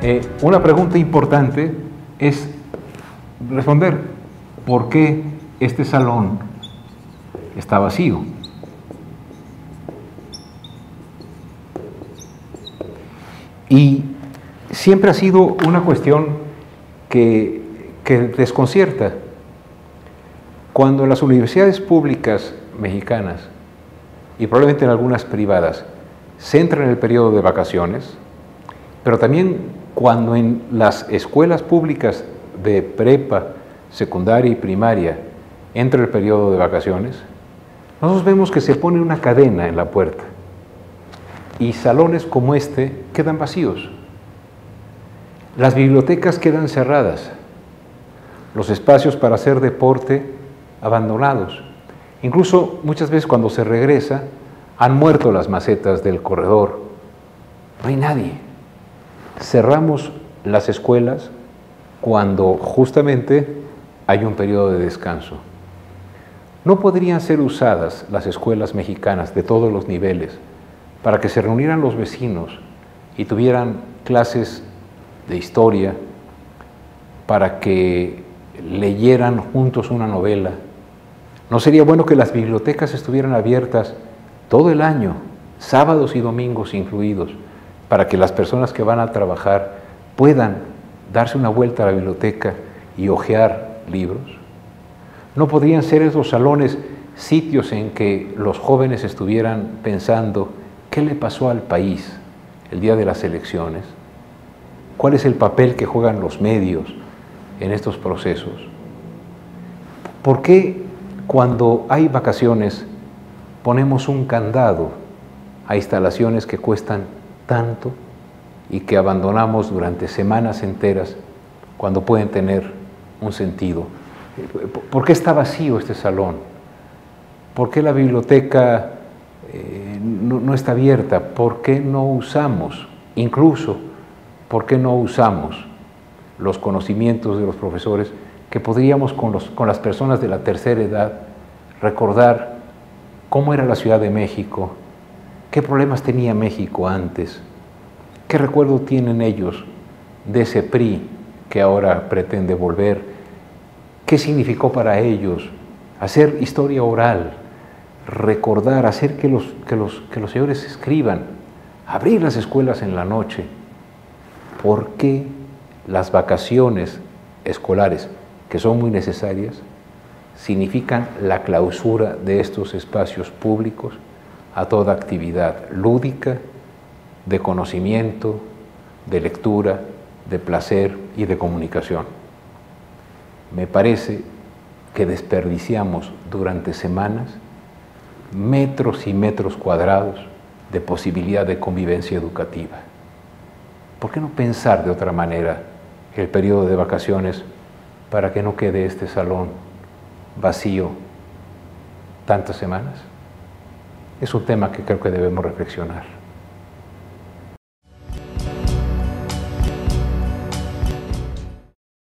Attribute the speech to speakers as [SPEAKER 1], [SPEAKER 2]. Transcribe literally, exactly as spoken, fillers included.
[SPEAKER 1] Eh, una pregunta importante es responder por qué este salón está vacío. Y siempre ha sido una cuestión que, que desconcierta. Cuando las universidades públicas mexicanas, y probablemente en algunas privadas, se entra en el periodo de vacaciones, pero también cuando en las escuelas públicas de prepa, secundaria y primaria entra el periodo de vacaciones, nosotros vemos que se pone una cadena en la puerta y salones como este quedan vacíos. Las bibliotecas quedan cerradas, los espacios para hacer deporte abandonados. Incluso muchas veces cuando se regresa han muerto las macetas del corredor. No hay nadie. Cerramos las escuelas cuando justamente hay un periodo de descanso. ¿No podrían ser usadas las escuelas mexicanas de todos los niveles para que se reunieran los vecinos y tuvieran clases de historia, para que leyeran juntos una novela? ¿No sería bueno que las bibliotecas estuvieran abiertas todo el año, sábados y domingos incluidos, para que las personas que van a trabajar puedan darse una vuelta a la biblioteca y hojear libros? ¿No podrían ser esos salones sitios en que los jóvenes estuvieran pensando qué le pasó al país el día de las elecciones? ¿Cuál es el papel que juegan los medios en estos procesos? ¿Por qué cuando hay vacaciones ponemos un candado a instalaciones que cuestan tanto y que abandonamos durante semanas enteras cuando pueden tener un sentido? ¿Por qué está vacío este salón? ¿Por qué la biblioteca eh, no, no está abierta? ¿Por qué no usamos, incluso, por qué no usamos los conocimientos de los profesores que podríamos con, los, con las personas de la tercera edad recordar cómo era la Ciudad de México, qué problemas tenía México antes, qué recuerdo tienen ellos de ese P R I que ahora pretende volver, qué significó para ellos hacer historia oral, recordar, hacer que los, que los, que los señores escriban, abrir las escuelas en la noche? ¿Por qué las vacaciones escolares, que son muy necesarias, significan la clausura de estos espacios públicos a toda actividad lúdica, de conocimiento, de lectura, de placer y de comunicación? Me parece que desperdiciamos durante semanas metros y metros cuadrados de posibilidad de convivencia educativa. ¿Por qué no pensar de otra manera el periodo de vacaciones para que no quede este salón vacío tantas semanas? Es un tema que creo que debemos reflexionar.